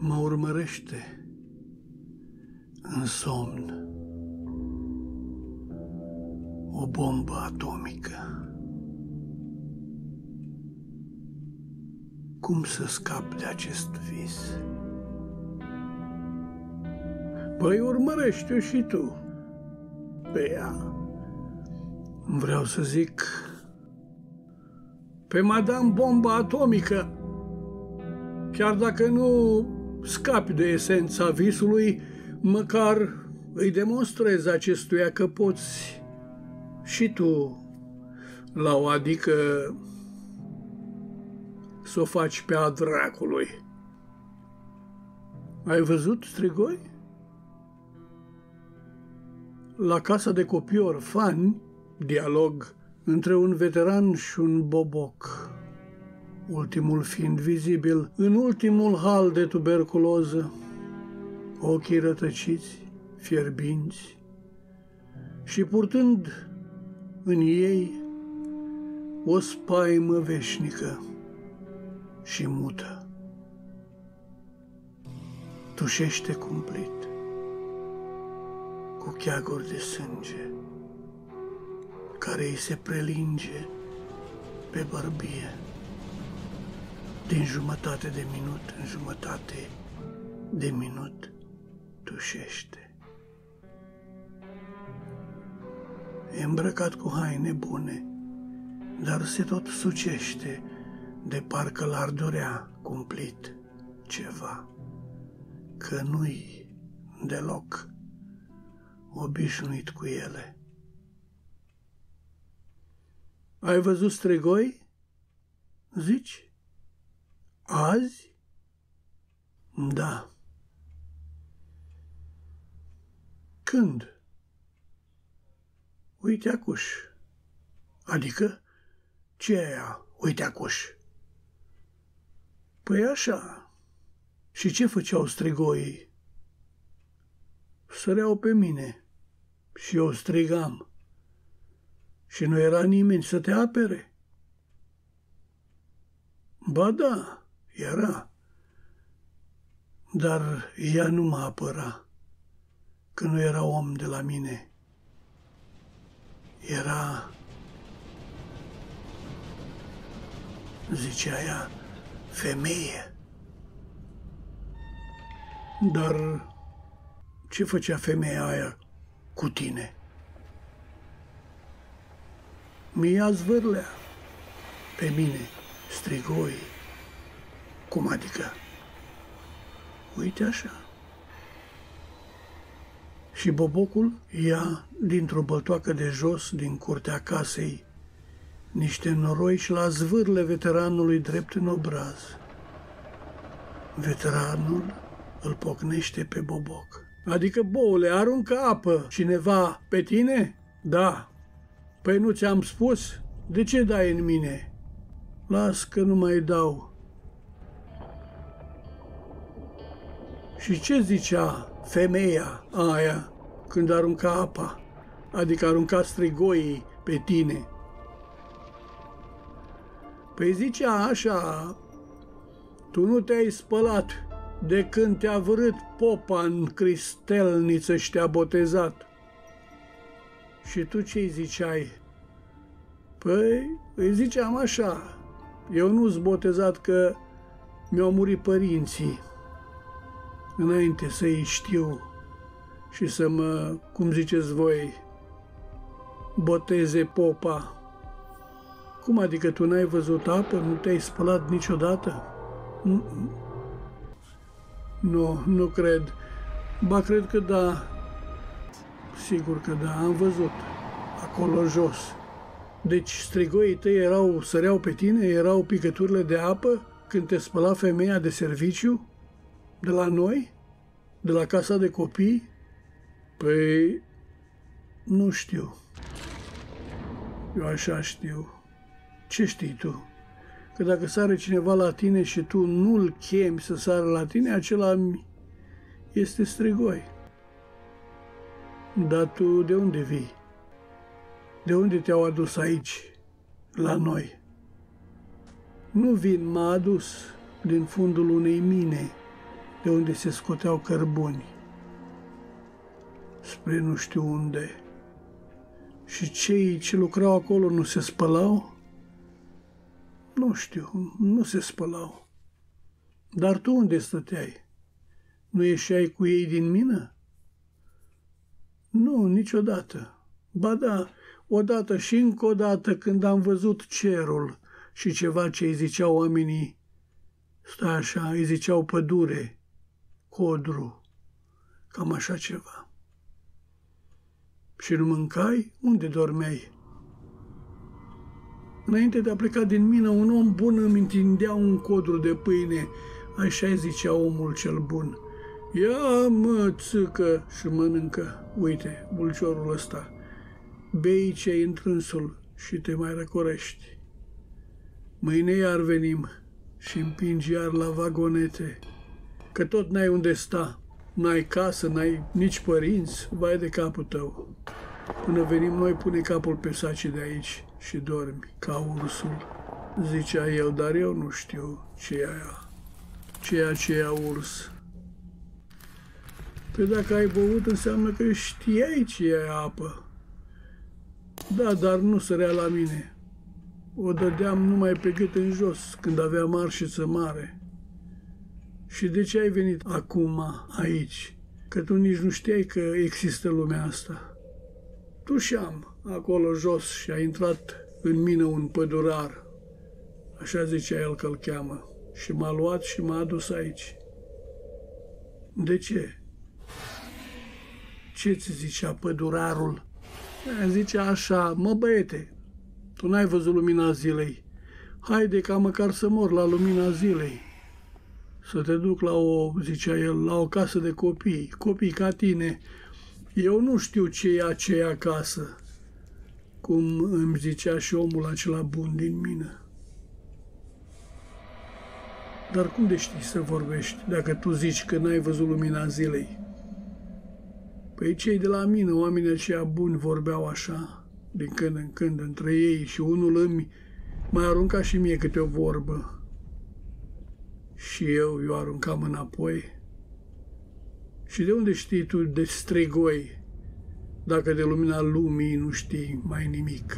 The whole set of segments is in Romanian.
mă urmărește în somn o bombă atomică. Cum să scap de acest vis? Păi urmărește-o și tu pe ea. Vreau să zic pe Madame Bomba Atomică. Chiar dacă nu scapi de esența visului, măcar îi demonstrezi acestuia că poți și tu la o adică să o faci pe a dracului. Ai văzut, Strigoi? La casa de copii orfani, dialog între un veteran și un boboc, ultimul fiind vizibil în ultimul hal de tuberculoză, ochii rătăciți, fierbinți și purtând în ei o spaimă veșnică și mută. Tușește cumplit cu cheaguri de sânge care îi se prelinge pe bărbie din jumătate de minut în jumătate de minut tușește. E îmbrăcat cu haine bune, dar se tot sucește de parcă l-ar dorea cumplit ceva, că nu-i deloc obișnuit cu ele. Ai văzut, Strigoi? Zici? Azi? Da. Când? Uite acuș. Adică? Ce e aia? Uite acuș. Păi așa. Și ce făceau strigoii? Săreau pe mine și eu strigam. Și nu era nimeni să te apere? Ba da, era. Dar ea nu mă apăra, că nu era om de la mine. Era, zicea ea, femeie. Dar ce făcea femeia aia cu tine? Mi-a zvârlea pe mine, Strigoi. Cum adică? Uite așa. Și bobocul ia dintr-o băltoacă de jos din curtea casei niște noroi și la zvârle veteranului drept în obraz. Veteranul îl pocnește pe boboc. Adică, boule, aruncă apă cineva pe tine? Da. Păi nu ți-am spus? De ce dai în mine? Las că nu mai dau. Și ce zicea femeia aia când arunca apa? Adică arunca strigoii pe tine? Păi zicea așa, tu nu te-ai spălat de când te-a vărât popa în cristelniță și te-a botezat. Și tu ce-i ziceai? Păi, îi ziceam așa, eu nu-s botezat că mi-au murit părinții înainte să-i știu și să mă, cum ziceți voi, boteze popa. Cum adică tu n-ai văzut apă? Nu te-ai spălat niciodată? Nu cred. Ba, cred că da. Sigur că da, am văzut. Acolo jos. Deci strigoii tăi săreau pe tine, erau picăturile de apă când te spăla femeia de serviciu? De la noi? De la casa de copii? Păi, nu știu. Eu așa știu. Ce știi tu? Că dacă sare cineva la tine și tu nu-l chemi să sară la tine, acela este strigoi. Dar tu de unde vii? De unde te-au adus aici, la noi? Nu vin, m-a adus din fundul unei mine de unde se scoteau cărbuni spre nu știu unde. Și cei ce lucrau acolo nu se spălau? Nu știu, nu se spălau. Dar tu unde stăteai? Nu ieșeai cu ei din mină? Nu, niciodată. Ba da, odată și încă o dată când am văzut cerul și ceva ce îi ziceau oamenii, stai așa, îi ziceau pădure, codru, cam așa ceva. Și nu mâncai? Unde dormeai? Înainte de a pleca din mină, un om bun îmi întindea un codru de pâine, așa zicea omul cel bun. Ia mă, țâcă, și mănâncă. Uite, bulciorul ăsta. Bei ce-ai întrânsul și te mai răcorești. Mâine iar venim și împingi iar la vagonete, că tot n-ai unde sta, n-ai casă, n-ai nici părinți, vai de capul tău. Până venim noi, pune capul pe sacii de aici și dormi, ca ursul. Zicea el, dar eu nu știu ce e aia, ceea ce e urs. Păi dacă ai băut, înseamnă că știai ce e apă. Da, dar nu sărea la mine. O dădeam numai pe gât în jos, când aveam arșiță mare. Și de ce ai venit acum aici? Că tu nici nu știai că există lumea asta. Tu și-am acolo jos și a intrat în mine un pădurar. Așa zicea el că-l cheamă. Și m-a luat și m-a adus aici. De ce? Ce ți zicea pădurarul? Zicea așa, mă băiete, tu n-ai văzut lumina zilei. Haide ca măcar să mor la lumina zilei. Să te duc la zicea el, la o casă de copii ca tine. Eu nu știu ce e aceea casă, cum îmi zicea și omul acela bun din mine. Dar cum de știi să vorbești dacă tu zici că n-ai văzut lumina zilei? Păi cei de la mine, oamenii aceia buni, vorbeau așa, din când în când, între ei, și unul îmi mai arunca și mie câte o vorbă. Și eu aruncam înapoi. Și de unde știi tu de strigoi, dacă de lumina lumii nu știi mai nimic?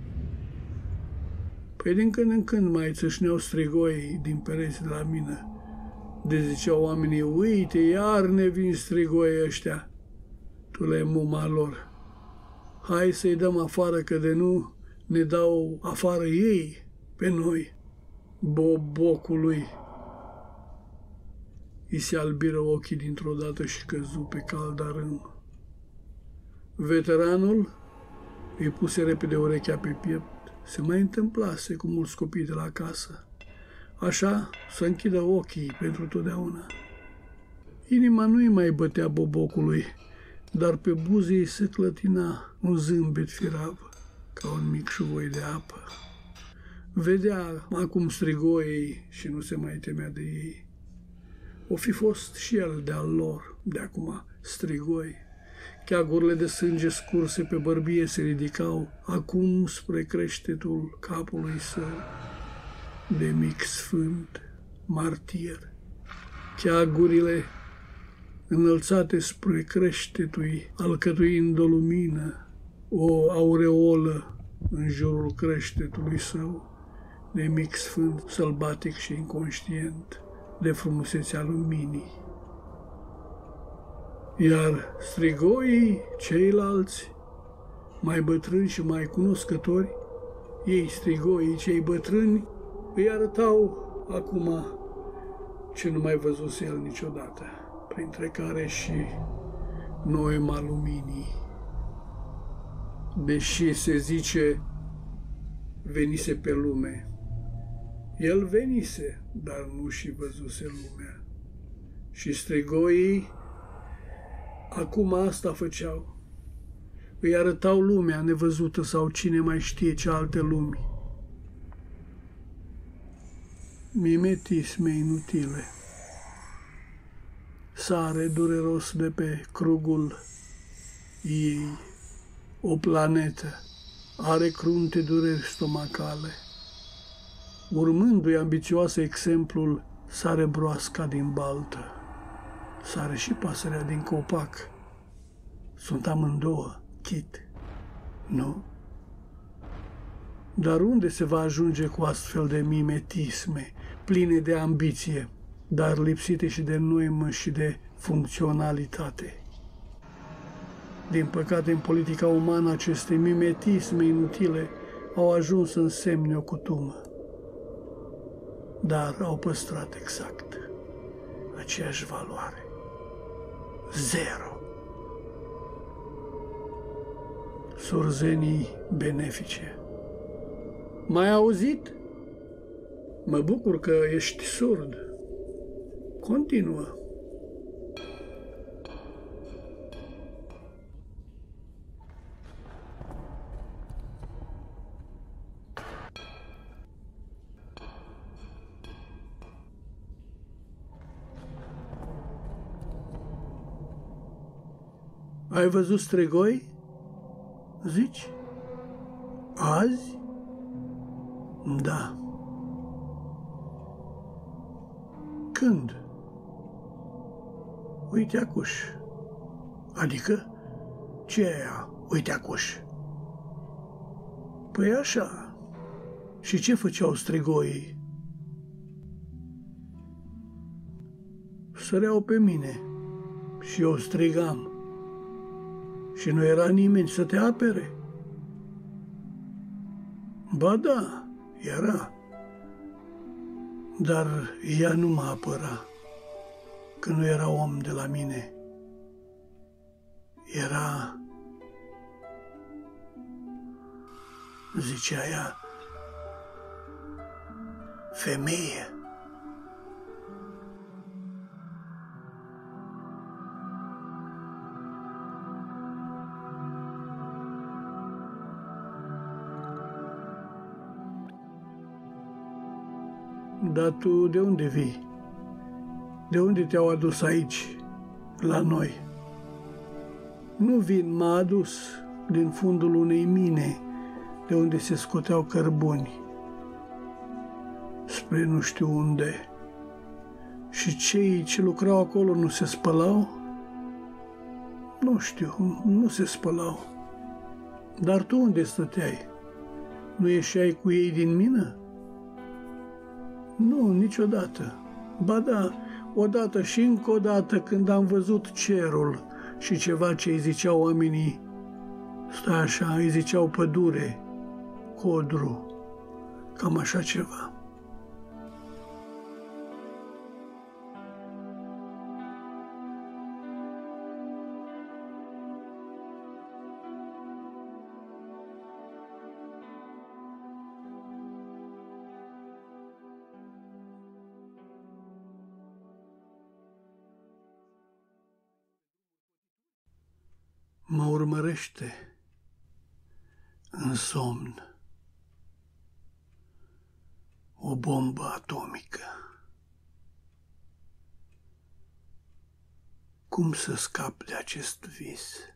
Păi din când în când mai țâșneau strigoi din pereți de la mine. De ziceau oamenii, uite, iar ne vin strigoi ăștia. Tu le muma lor. Hai să-i dăm afară, că de nu ne dau afară ei pe noi. Bobocului. I se albiră ochii dintr-o dată și căzu pe caldarâm. Veteranul îi puse repede urechea pe piept. Se mai întâmplase cu mulți copii de la casă. Așa să închidă ochii pentru totdeauna. Inima nu-i mai bătea bobocului, dar pe buze îi se clătina un zâmbet firav, ca un mic șuvoi de apă. Vedea acum strigoii și nu se mai temea de ei. O fi fost și el de-al lor, de acum strigoi. Cheagurile de sânge scurse pe bărbie se ridicau acum spre creștetul capului său de mic sfânt, martir. Cheagurile înălțate spre creștetul, alcătuind o lumină, o aureolă în jurul creștetului său, de mic sfânt, sălbatic și inconștient de frumusețea luminii. Iar strigoii ceilalți, mai bătrâni și mai cunoscători, ei strigoii cei bătrâni, îi arătau acum ce nu mai văzuse el niciodată, printre care și noima luminii. Deși se zice venise pe lume, el venise, dar nu și văzuse lumea. Și strigoii acum asta făceau. Îi arătau lumea nevăzută sau cine mai știe ce alte lumi. Mimetisme inutile. Sare dureros de pe crugul ei. O planetă are crunte dureri stomacale. Urmându-i ambițioase exemplul, sare broasca din baltă. Sare și pasărea din copac. Sunt amândouă, chit, nu? Dar unde se va ajunge cu astfel de mimetisme, pline de ambiție, dar lipsite și de noimă și de funcționalitate? Din păcate, în politica umană, aceste mimetisme inutile au ajuns în semne o cutumă, dar au păstrat exact aceeași valoare. 0. Surzenii benefice. M-ai auzit? Mă bucur că ești surd. Continuă. Ai văzut strigoi? Zici? Azi? Da. Când? Uite acuș. Adică? Ce e aia? Uite acuș. Păi așa. Și ce făceau strigoii? Săreau pe mine și eu strigam. Și nu era nimeni să te apere? Ba da, era. Dar ea nu mă apăra, că nu era om de la mine. Era, zicea ea, femeie. Dar tu de unde vii? De unde te-au adus aici, la noi? Nu vin, m-a adus din fundul unei mine, de unde se scoteau cărbuni, spre nu știu unde. Și cei ce lucrau acolo nu se spălau? Nu știu, nu se spălau. Dar tu unde stăteai? Nu ieșeai cu ei din mină? Nu, niciodată. Ba da, odată și încă o dată când am văzut cerul și ceva ce îi ziceau oamenii, stai așa, îi ziceau pădure, codru, cam așa ceva. Mă urmărește în somn o bombă atomică. Cum să scap de acest vis?